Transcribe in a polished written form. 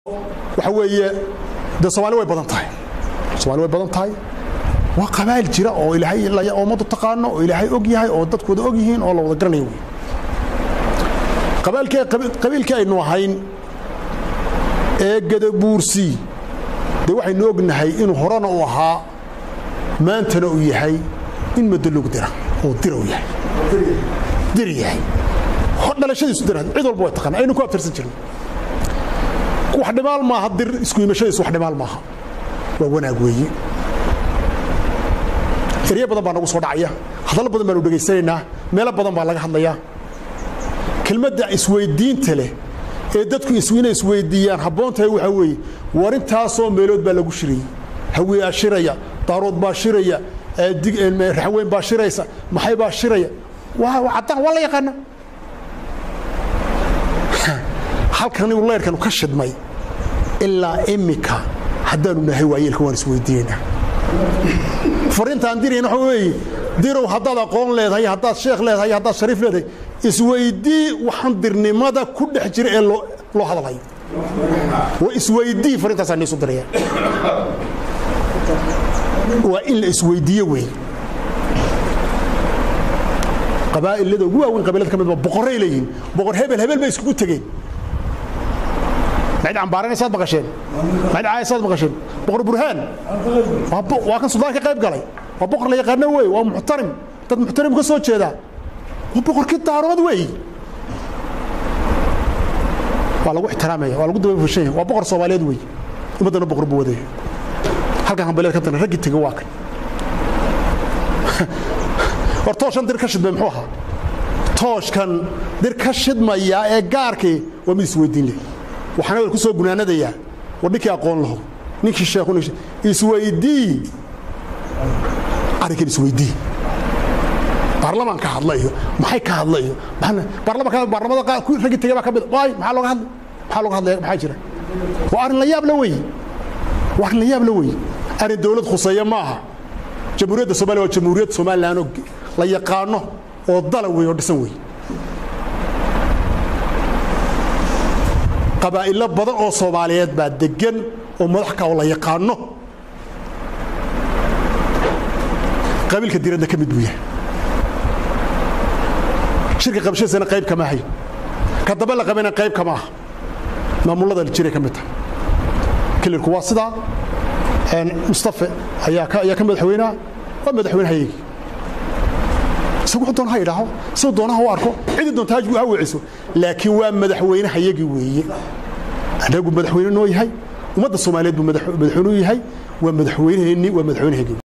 waxa weeye de Soomaali way badan tahay waa qabaal jira oo Ilaahay la ummadu taqaano oo Ilaahay og yahay oo dadkooda og yihiin oo la wada garanayo qabiilka aynu ahayn ee gadabuursi de waxaynu ognahay inuu horana u ahaa maantana uu yahay in madalog dira oo diro yahay diriyahay dhalashadiisu diraan cid walba way taqaan aynu ku abtirsan jirnay wax dhimaal ma hadir isku imashadiisu wax dhimaal maaha waa wanaag weeye eriya badan baa nagu soo dhacaya hadal badan baan u dhageysanaynaa meel badan baa laga hadlayaa kelmadda isweydiinta leh ee dadku isweydiiyaan haboontahay waxa weeye warintaasoo meelood baa lagu shiriyay hawiya shiraya daarood baa shiraya raxweyn baa shiraysa maxay baa shiraya waa cadaan wala yaqaan halkan uu leerkan ka shidmay ilaa imika haddaanu nahay waayelka waan isweydiinaa farintaan direen waxa weeye dirow haddaad aqoon leedahay haddaad sheekh leedahay haddaad shariif leedahay isweydii waxaan dirnimada ku dhex jira ee loo hadalayo waa isweydii farintaasaan isu diraya waa in la isweydiiyo weeye qabaa'ilada ugu waaweyn qabiilada ka mid ah boqoray leeyihiin boqor hebel bay iskugu tageen بعد عن بارين صاد بقشين بعد عاي صاد بقشين بقر برهان وكان صداق قيب قالي وبقر لي يقنا وي ومحترم dad محترم ka soo jeeda وبقر كي daarood way wala lagu ixtiraamay wala lagu daba fushay waa boqor Soomaaliyeed way umadana boqor buu waday halkan hanbaleed ka tan rag tiga waa kan hortooshan dir ka shidmay muxuu ahaa tooshkan dir ka shidmaya ee gaarkii waa mid isweydiin leh waxaan ku soo gunaanadaya wadikii aqoon laho ninkii sheekhu isweydii ariga isweydii baarlamaanka hadlayo maxay ka hadlayo baarlamaanka ku ragi tagay ka mid way maxaa looga hadlay maxay jira waa arin la yaab la way arin dawlad khuseeyo maaha jamhuuriyadda Soomaaliya waa jamhuuriyad Soomaaliland la yaqaano oo dal weey oo dhisan weey qabaa'ilo badan oo Soomaaliyeed baa degan oo madax ka la yaqaano qabiilka diirada ka mid buu yahay shirka qabashadiisana qayb kama hay ka daba la qabana qayb kama ah maamulada jiray ka mid ah kilirku waa sida Mustafa ayaa ka madaxweynaha waa madaxweynaha سوق دون هاي راهو سوق دون هو أركو عدي دون تاج هو عيسو لكن ومدحوين هيجي ويا أنا أقول مدحوين إنه هاي ومدة الصوماليات بمدحوين هاي ومدحوين هني ومدحوين هيجي